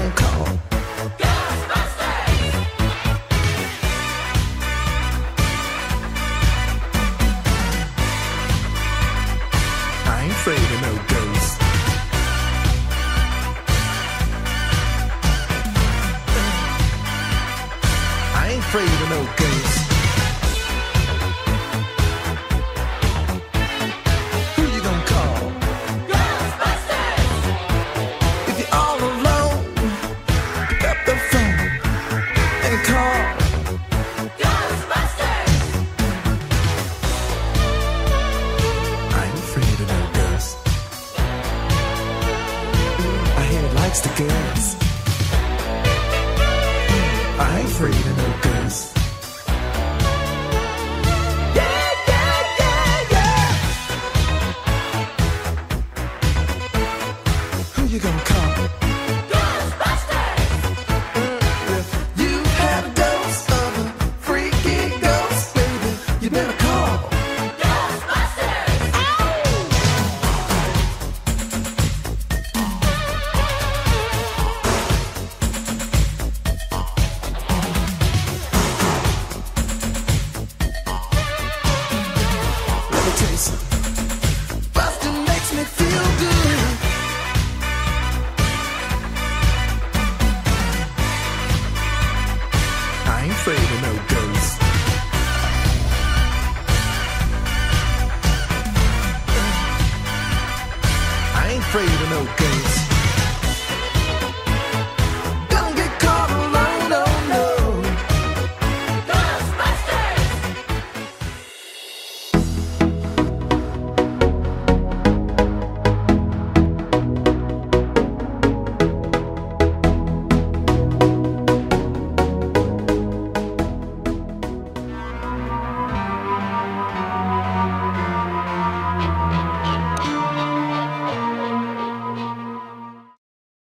gonna call? Ghostbusters! I ain't afraid of no ghosts. I ain't afraid of no ghosts. Who you gonna call? Ghostbusters! If you're all alone, pick up the phone and call. Ghostbusters! I ain't afraid of no ghosts. I hear it likes the girls. I ain't afraid of no ghosts. Yeah, yeah, yeah, yeah. Who you gonna call?